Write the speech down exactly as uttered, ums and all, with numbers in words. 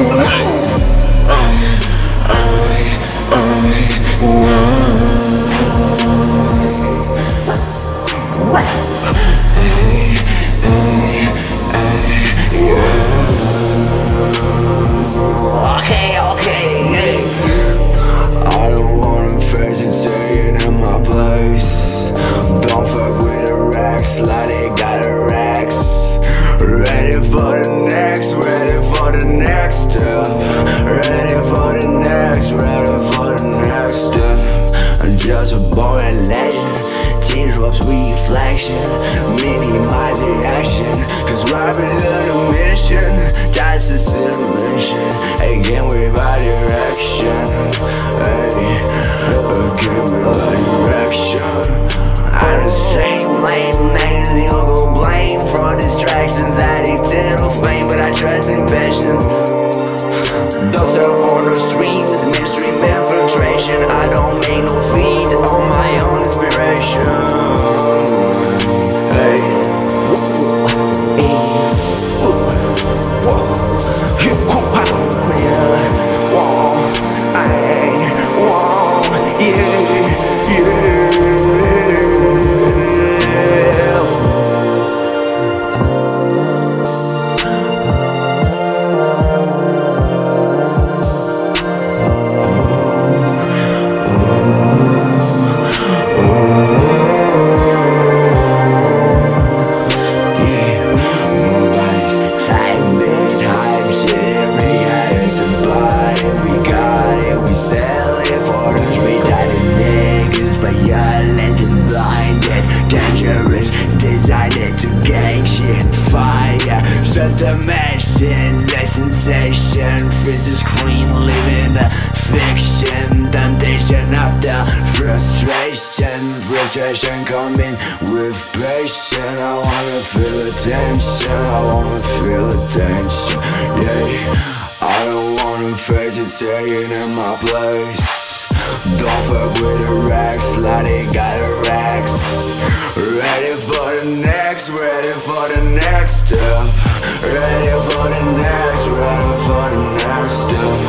Okay, okay, yeah. I don't want them face and staying in my place. Don't fuck with the racks like they got a racks. Ready for the next, ready for the next step. Ready for the next, ready for the next step. I'm just a boring legend. Teardrops reflection, minimize the action. Cause rapping is a mission, that's the submission. Again without direction, hey, again without direction. I'm the same lame niggas you gon' blame for distractions. Addicted to fame, but I trust in patience. Don't serve on the streams, mainstream infiltration. I don't make no feed on my own inspiration. Hey, decided to gang shit fire. Just a machine, less sensation. Freeze the screen, living a fiction. Temptation after frustration. Frustration coming with patience. I wanna feel attention, I wanna feel attention. Yeah, I don't wanna face it, staying in my place. Don't fuck with the racks like they got a racks. Ready for the next, ready for the next step. Ready for the next, ready for the next step.